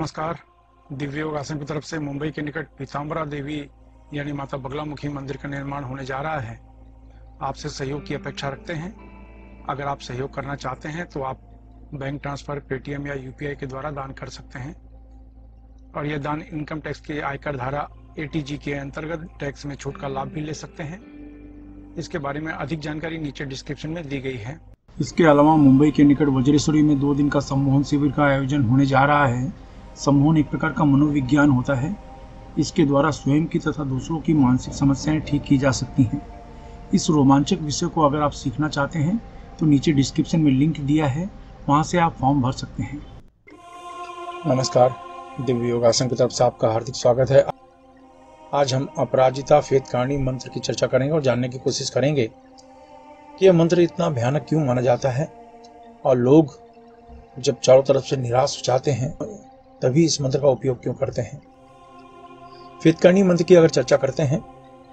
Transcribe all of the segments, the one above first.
नमस्कार। दिव्य योग आश्रम की तरफ से मुंबई के निकट पीताम्बरा देवी यानी माता बगलामुखी मंदिर का निर्माण होने जा रहा है। आपसे सहयोग की अपेक्षा रखते हैं। अगर आप सहयोग करना चाहते हैं तो आप बैंक ट्रांसफर, पेटीएम या यूपीआई के द्वारा दान कर सकते हैं और यह दान इनकम टैक्स के आयकर धारा एटीजी के अंतर्गत टैक्स में छूट का लाभ भी ले सकते हैं। इसके बारे में अधिक जानकारी नीचे डिस्क्रिप्शन में दी गई है। इसके अलावा मुंबई के निकट वज्रेश्वरी में 2 दिन का सम्मोहन शिविर का आयोजन होने जा रहा है। सम्मोहन एक प्रकार का मनोविज्ञान होता है। इसके द्वारा स्वयं की तथा दूसरों की मानसिक समस्याएं ठीक की जा सकती हैं। इस रोमांचक विषय को अगर आप सीखना चाहते हैं तो नीचे डिस्क्रिप्शन में लिंक दिया है, वहां से आप फॉर्म भर सकते हैं। नमस्कार, दिव्य योगासन की तरफ से आपका हार्दिक स्वागत है। आज हम अपराजिता फेतकारणी मंत्र की चर्चा करेंगे और जानने की कोशिश करेंगे कि यह मंत्र इतना भयानक क्यों माना जाता है और लोग जब चारों तरफ से निराश हो जाते हैं तभी इस मंत्र का उपयोग क्यों करते हैं। फेतकारणी मंत्र की अगर चर्चा करते हैं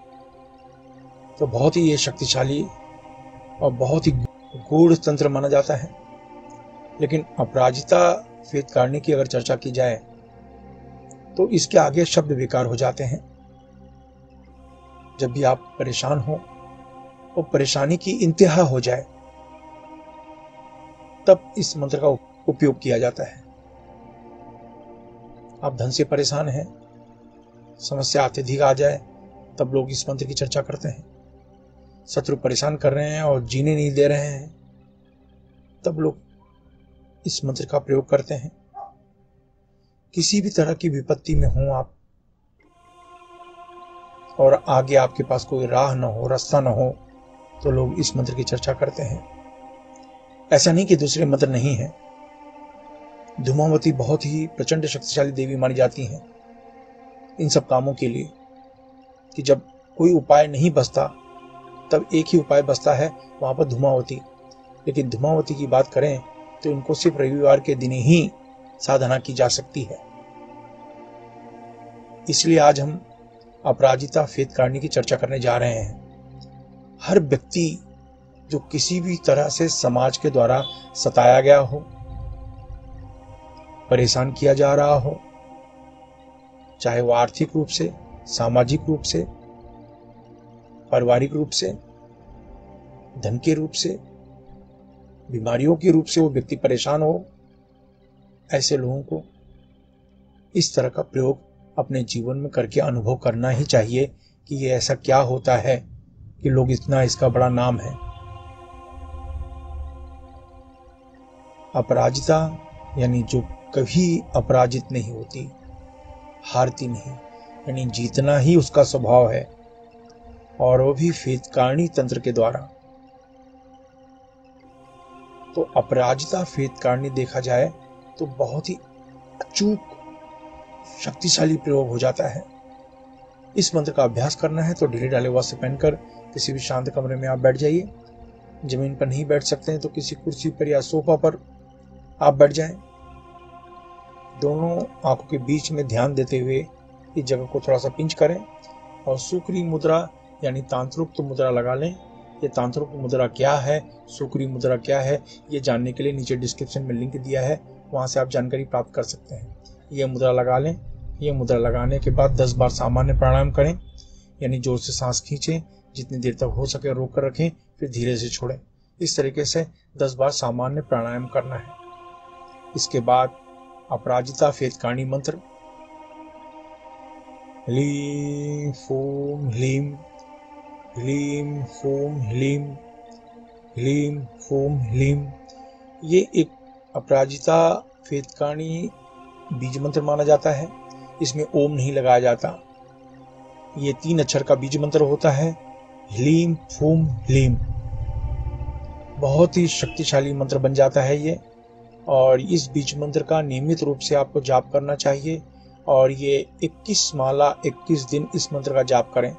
तो बहुत ही ये शक्तिशाली और बहुत ही गूढ़ तंत्र माना जाता है। लेकिन अपराजिता फेतकारणी की अगर चर्चा की जाए तो इसके आगे शब्द बेकार हो जाते हैं। जब भी आप परेशान हो और परेशानी की इंतहा हो जाए तब इस मंत्र का उपयोग किया जाता है। आप धन से परेशान हैं, समस्या अत्यधिक आ जाए तब लोग इस मंत्र की चर्चा करते हैं। शत्रु परेशान कर रहे हैं और जीने नहीं दे रहे हैं तब लोग इस मंत्र का प्रयोग करते हैं। किसी भी तरह की विपत्ति में हो आप और आगे आपके पास कोई राह न हो, रास्ता न हो, तो लोग इस मंत्र की चर्चा करते हैं। ऐसा नहीं कि दूसरे मंत्र नहीं है। धूमावती बहुत ही प्रचंड शक्तिशाली देवी मानी जाती हैं इन सब कामों के लिए कि जब कोई उपाय नहीं बचता तब एक ही उपाय बचता है, वहां पर धूमावती। लेकिन धूमावती की बात करें तो इनको सिर्फ रविवार के दिन ही साधना की जा सकती है। इसलिए आज हम अपराजिता फेतकारणी की चर्चा करने जा रहे हैं। हर व्यक्ति जो किसी भी तरह से समाज के द्वारा सताया गया हो, परेशान किया जा रहा हो, चाहे वो आर्थिक रूप से, सामाजिक रूप से, पारिवारिक रूप से, धन के रूप से, बीमारियों के रूप से वो व्यक्ति परेशान हो, ऐसे लोगों को इस तरह का प्रयोग अपने जीवन में करके अनुभव करना ही चाहिए कि ये ऐसा क्या होता है कि लोग इतना इसका बड़ा नाम है। अपराजिता यानी जो कभी अपराजित नहीं होती, हारती नहीं, यानी जीतना ही उसका स्वभाव है और वो भी फेतकारणी तंत्र के द्वारा। तो अपराजिता फेतकारणी देखा जाए तो बहुत ही अचूक शक्तिशाली प्रयोग हो जाता है। इस मंत्र का अभ्यास करना है तो ढीले ढाले वस्त्र पहनकर किसी भी शांत कमरे में आप बैठ जाइए। जमीन पर नहीं बैठ सकते हैं तो किसी कुर्सी पर या सोफा पर आप बैठ जाएं। दोनों आंखों के बीच में ध्यान देते हुए इस जगह को थोड़ा सा पिंच करें और सुक्री मुद्रा यानी तांत्रिक मुद्रा लगा लें। ये तांत्रिक मुद्रा क्या है, सुक्री मुद्रा क्या है, ये जानने के लिए नीचे डिस्क्रिप्शन में लिंक दिया है, वहां से आप जानकारी प्राप्त कर सकते हैं। ये मुद्रा लगा लें। ये मुद्रा लगाने के बाद 10 बार सामान्य प्राणायाम करें, यानी जोर से सांस खींचें, जितनी देर तक हो सके रोक कर रखें, फिर धीरे से छोड़ें। इस तरीके से 10 बार सामान्य प्राणायाम करना है। इसके बाद अपराजिता फेतकारणी मंत्र ह्लीं फूं ह्लीं, ह्लीं फूं ह्लीं, ह्लीं फूं ह्लीं, ये एक अपराजिता फेतकारणी बीज मंत्र माना जाता है। इसमें ओम नहीं लगाया जाता। ये 3 अक्षर का बीज मंत्र होता है, ह्लीं फूं ह्लीं। बहुत ही शक्तिशाली मंत्र बन जाता है ये, और इस बीज मंत्र का नियमित रूप से आपको जाप करना चाहिए और ये 21 माला 21 दिन इस मंत्र का जाप करें।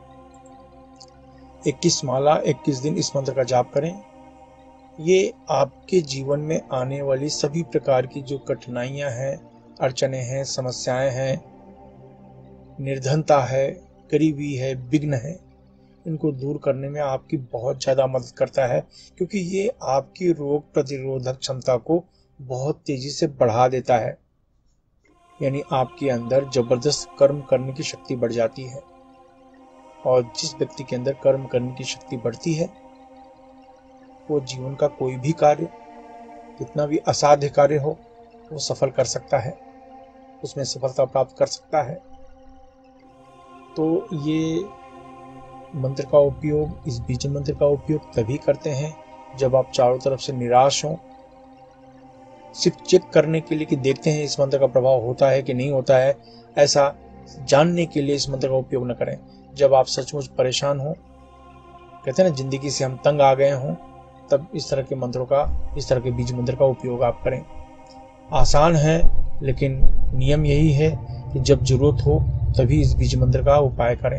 21 माला 21 दिन इस मंत्र का जाप करें। ये आपके जीवन में आने वाली सभी प्रकार की जो कठिनाइयां हैं, अड़चने हैं, समस्याएं हैं, निर्धनता है, गरीबी है, विघ्न है, इनको दूर करने में आपकी बहुत ज़्यादा मदद करता है, क्योंकि ये आपकी रोग प्रतिरोधक क्षमता को बहुत तेजी से बढ़ा देता है। यानी आपके अंदर जबरदस्त कर्म करने की शक्ति बढ़ जाती है। और जिस व्यक्ति के अंदर कर्म करने की शक्ति बढ़ती है वो जीवन का कोई भी कार्य, कितना भी असाध्य कार्य हो, वो सफल कर सकता है, उसमें सफलता प्राप्त कर सकता है। तो ये मंत्र का उपयोग, इस बीज मंत्र का उपयोग तभी करते हैं जब आप चारों तरफ से निराश हों। सिर्फ चेक करने के लिए कि देखते हैं इस मंत्र का प्रभाव होता है कि नहीं होता है, ऐसा जानने के लिए इस मंत्र का उपयोग न करें। जब आप सचमुच परेशान हो, कहते हैं ना जिंदगी से हम तंग आ गए हों, तब इस तरह के मंत्रों का, इस तरह के बीज मंत्र का उपयोग आप करें। आसान है, लेकिन नियम यही है कि जब जरूरत हो तभी इस बीज मंत्र का उपाय करें।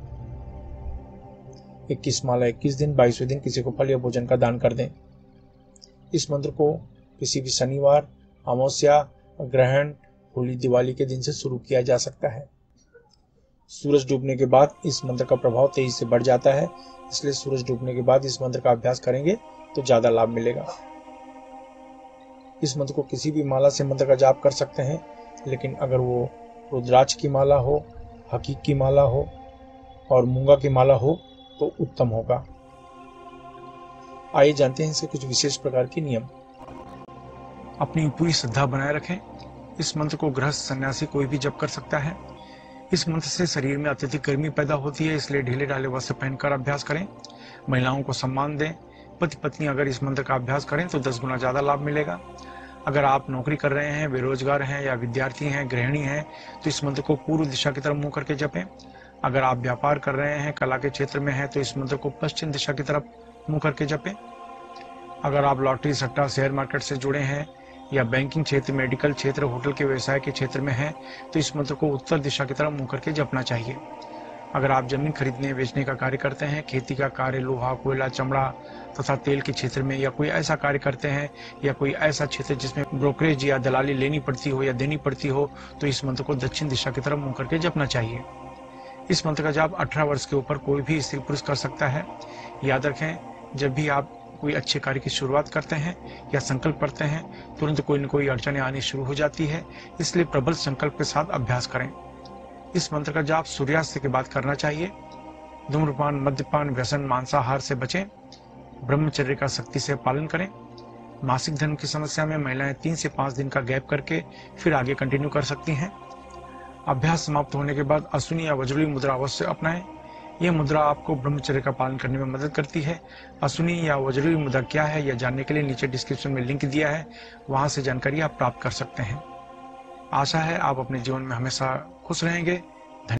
21 माला 21 दिन, 22वें दिन किसी को फल या भोजन का दान कर दें। इस मंत्र को किसी भी शनिवार, अमावस्या, ग्रहण, होली, दिवाली के दिन से शुरू किया जा सकता है। सूरज डूबने के बाद इस मंत्र का प्रभाव तेजी से बढ़ जाता है, इसलिए सूरज डूबने के बाद इस मंत्र का अभ्यास करेंगे तो ज्यादा लाभ मिलेगा। इस मंत्र को किसी भी माला से मंत्र का जाप कर सकते हैं, लेकिन अगर वो रुद्राक्ष की माला हो, हकीक की माला हो और मूंगा की माला हो तो उत्तम होगा। आइए जानते हैं इसके कुछ विशेष प्रकार के नियम। अपनी पूरी श्रद्धा बनाए रखें। इस मंत्र को गृहस्थ, सन्यासी कोई भी जप कर सकता है। इस मंत्र से शरीर में अत्यधिक गर्मी पैदा होती है, इसलिए ढीले ढाले वस्त्र पहनकर अभ्यास करें। महिलाओं को सम्मान दें। पति पत्नी अगर इस मंत्र का अभ्यास करें तो 10 गुना ज्यादा लाभ मिलेगा। अगर आप नौकरी कर रहे हैं, बेरोजगार हैं या विद्यार्थी हैं, गृहिणी हैं, तो इस मंत्र को पूर्व दिशा की तरफ मुंह करके जपें। अगर आप व्यापार कर रहे हैं, कला के क्षेत्र में हैं, तो इस मंत्र को पश्चिम दिशा की तरफ मुंह करके जपें। अगर आप लॉटरी, सट्टा, शेयर मार्केट से जुड़े हैं या बैंकिंग क्षेत्र, मेडिकल क्षेत्र, होटल के व्यवसाय के क्षेत्र में हैं, तो इस मंत्र को उत्तर दिशा की तरफ मुंह करके जपना चाहिए। अगर आप जमीन खरीदने बेचने का कार्य करते हैं, खेती का कार्य, लोहा, कोयला, चमड़ा तथा तेल के क्षेत्र में, या कोई ऐसा कार्य करते हैं या कोई ऐसा क्षेत्र जिसमें ब्रोकरेज या दलाली लेनी पड़ती हो या देनी पड़ती हो, तो इस मंत्र को दक्षिण दिशा की तरफ मुंह करके जपना चाहिए। इस मंत्र का जाप 18 वर्ष के ऊपर कोई भी स्त्री पुरुष कर सकता है। याद रखें, जब भी आप कोई अच्छे कार्य की शुरुआत करते हैं या संकल्प करते हैं, तुरंत कोई न कोई अड़चनें आनी शुरू हो जाती है, इसलिए प्रबल संकल्प के साथ अभ्यास करें। इस मंत्र का जाप सूर्यास्त के बाद करना चाहिए। धूम्रपान, मद्यपान, व्यसन, मांसाहार से बचें। ब्रह्मचर्य का सख्ती से पालन करें। मासिक धर्म की समस्या में महिलाएं 3 से 5 दिन का गैप करके फिर आगे कंटिन्यू कर सकती हैं। अभ्यास समाप्त होने के बाद अश्विनी या वज्रली मुद्रा अवश्य अपनाएं। यह मुद्रा आपको ब्रह्मचर्य का पालन करने में मदद करती है। अश्विनी या वज्रली मुद्रा क्या है, यह जानने के लिए नीचे डिस्क्रिप्शन में लिंक दिया है, वहां से जानकारी आप प्राप्त कर सकते हैं। आशा है आप अपने जीवन में हमेशा खुश रहेंगे।